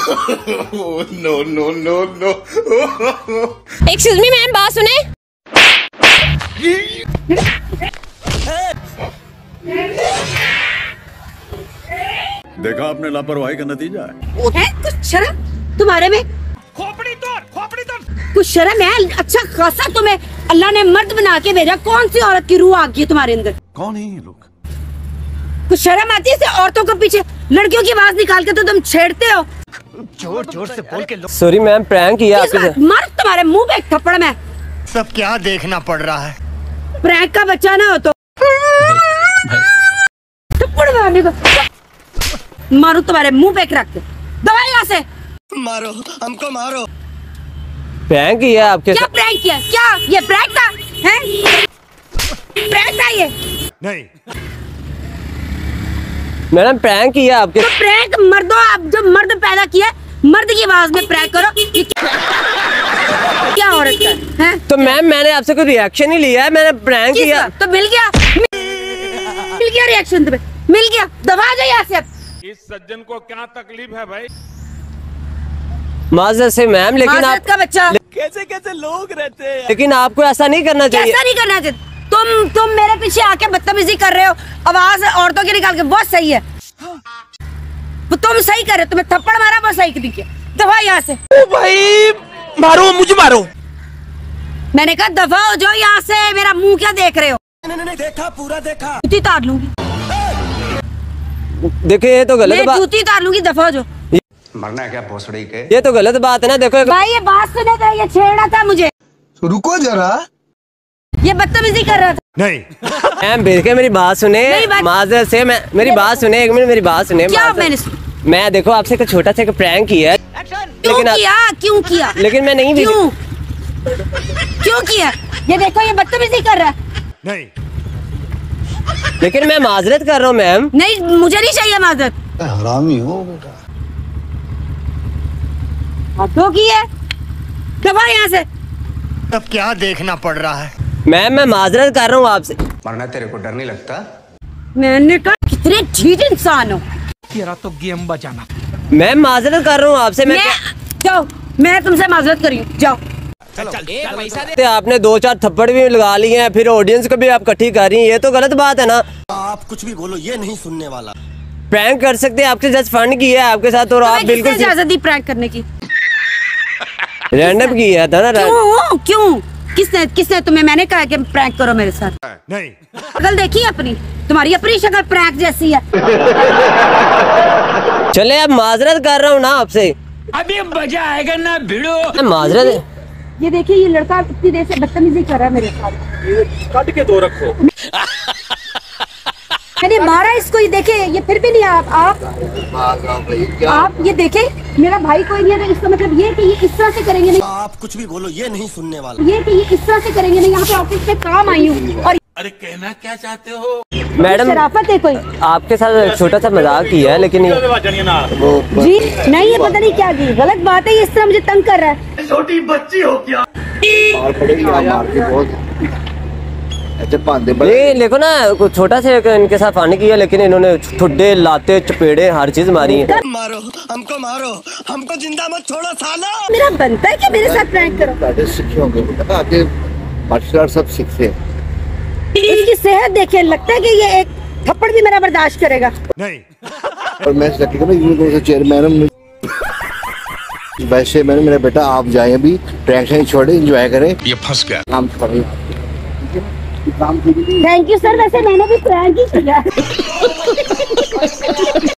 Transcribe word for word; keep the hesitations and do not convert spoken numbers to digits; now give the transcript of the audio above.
No no no no. Excuse me ma'am, बात सुने। देखा आपने लापरवाही का नतीजा है। है कुछ शर्म तुम्हारे में? खोपड़ी तोड़, खोपड़ी तोड़। कुछ शर्म है? अच्छा खासा तुम्हें अल्लाह ने मर्द बना के भेजा, कौन सी औरत की रूह आ गई तुम्हारे अंदर? कौन है ये लोग? कुछ शर्म आती है औरतों के पीछे लड़कियों की आवाज निकाल के तो तुम छेड़ते हो। जोर जोर से बोल के। सॉरी मैम, प्रैंक किया आपके साथ। मार तुम्हारे मुंह पे एक थप्पड़ में। सब क्या देखना पड़ रहा है? प्रैंक का बच्चा ना हो तो थप्पड़ मारने को मारू तुम्हारे मुंह पे एक रख दे। दवा यहाँ से। मारो हमको, मारो। प्रैंक किया आपके क्या साथ? प्रैंक किया? क्या ये प्रैंक था? हैं? प्रैंक था ये? नहीं मैडम, प्रैंक किया आपके। तो प्रैंक मर्दों, आप जो मर्द पैदा किया, मर्द की आवाज में प्रैंक करो। ये क्या, क्या औरत का है? तो मैम मैंने आपसे कोई रिएक्शन ही लिया है, मैंने प्रैंक किया। तो मिल गया, मिल गया रिएक्शन तुम्हें, मिल गया। दबा जाए यहाँ से अब। इस सज्जन को क्या तकलीफ है भाई? माजरत से मैम, लेकिन आप का बच्चा, कैसे कैसे लोग रहते हैं, लेकिन आपको ऐसा नहीं करना चाहिए। ऐसा नहीं करना चाहिए। तुम तुम मेरे पीछे आके बदतमीजी कर रहे हो, आवाज औरतों की निकाल के, बहुत सही है। तो तुम सही कर रहे हो, तुम्हें थप्पड़ मारा बहुत सही किया। दफा यहाँ से। ओ भाई मारो, मुझे मारो। मैंने कहा दफा हो जाओ यहाँ से। मेरा मुंह क्या देख रहे हो? नहीं नहीं देखा, पूरा देखा। जूती तार लूंगी। देखिए ये तो गलत बात। जूती तार लूंगी, दफा हो जाओ। मरना है क्या भोसड़ी के? ये तो गलत बात है ना। देखो भाई ये बात सुने थे, ये छेड़ा था मुझे। रुको जरा, ये बदतमीजी कर रहा था। नहीं मैम, देखिए मेरी बात सुने। माजरत से मैं, मेरी बात सुने, एक मिनट मेरी बात सुने। क्या मैंने? मैं देखो आपसे एक छोटा सा प्रैंक किया है। क्यों लेकिन किया? क्यों किया? लेकिन मैं नहीं। क्यों क्यों किया? ये देखो ये बदतमीजी कर रहा है। नहीं लेकिन मैं माजरत कर रहा हूँ मैम। नहीं, मुझे नहीं चाहिए माजरत। हरामी हो बेटा। तो की है, दबा यहाँ से। अब क्या देखना पड़ रहा है? मैम मैं माजरत कर रहा हूँ आपसे। मरना तेरे को डर नहीं लगता? मैंने कहा कितने ठीक इंसान हो। तेरा तो गेम बजाना। मैम माजरत कर रहा हूँ आपसे। मैं, मैं जाओ, मैं तुमसे माजरत करी हूँ, जाओ। चलो, चल, चल, पैसा दे। आपने दो चार थप्पड़ भी लगा लिए हैं, फिर ऑडियंस को भी आप इकट्ठी कर रही हैं, ये तो गलत बात है ना। आप कुछ भी बोलो, ये नहीं सुनने वाला। प्रैंक कर सकते हैं, आपके जस्ट फंड किया है आपके साथ, और आप बिल्कुल इजाजत दी प्रैंक करने की? रैंडम किया था ना। क्यों क्यों किसने किसने तुम्हें? मैंने कहा कि प्रैंक करो मेरे साथ। नहीं शक्ल देखी अपनी, तुम्हारी अपनी शक्ल प्रैंक जैसी है। चले अब माजरत कर रहा हूँ ना आपसे। अभी मजा आएगा ना भिड़ो। माजरत। ये देखिए ये लड़का इतनी देर से बदतमीजी कर रहा है मेरे साथ। काट के दो रखो। मैंने मारा इसको, ये देखे, ये फिर भी नहीं। आप आप आप ये देखे, मेरा भाई कोई नहीं है, तो इसका मतलब ये कि ये इस तरह से करेंगे नहीं। आप कुछ भी बोलो, ये नहीं सुनने वाला। ये कि ये इस तरह से करेंगे नहीं। यहाँ पे ऑफिस में काम आई हूँ। और अरे कहना क्या चाहते हो मैडम? शराफत है कोई? आपके साथ छोटा सा मजाक किया है, लेकिन जी नहीं, ये पता नहीं क्या की गलत बात है। ये इस तरह मुझे तंग कर रहा है। छोटी बच्ची हो क्या? ये देखो ना, कुछ छोटा सा इनके साथ फन किया, लेकिन इन्होंने ठुड्डे लाते चपेड़े हर चीज मारी है। मारो हमको, मारो हमको, जिंदा मत छोड़ो सालो। मेरा बनता है कि मेरे साथ प्रैंक करो। सीखे होंगे बेटा, आगे मार्शल आर्ट सब सीखते हैं। इसकी सेहत देखे, लगता है कि ये एक थप्पड़ भी मेरा बर्दाश्त करेगा। नहीं और मैं चेयरमैन वैसे मैंने, मेरा बेटा आप जाए अभी, प्रैंक नहीं छोड़े, एंजॉय करें। ये फंस गया। काम छोड़े। थैंक यू सर, वैसे मैंने भी प्रैंक ही किया।